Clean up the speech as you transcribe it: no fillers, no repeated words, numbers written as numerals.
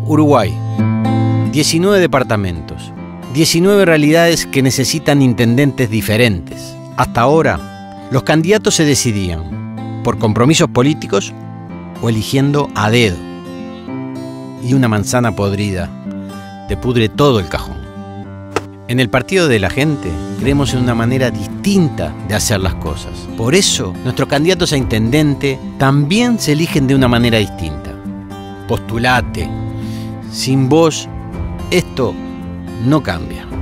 Uruguay. 19 departamentos. 19 realidades que necesitan intendentes diferentes. Hasta ahora, los candidatos se decidían por compromisos políticos o eligiendo a dedo. Y una manzana podrida te pudre todo el cajón. En el Partido de la Gente creemos en una manera distinta de hacer las cosas. Por eso, nuestros candidatos a intendente también se eligen de una manera distinta. Postulate. Sin vos, esto no cambia.